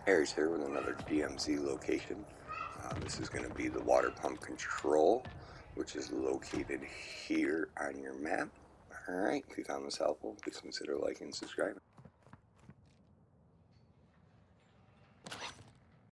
Harry's here with another DMZ location. This is going to be the water pump control, which is located here on your map. Alright, if you found this helpful, please consider liking and subscribing.